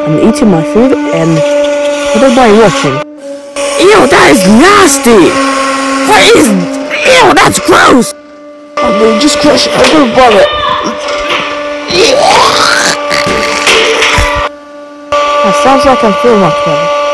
I'm eating my food and what am I watching? Ew, that is nasty! What is... Ew, that's gross! I'm gonna just crush it, I'm gonna vomit. That sounds like I'm feeling much better.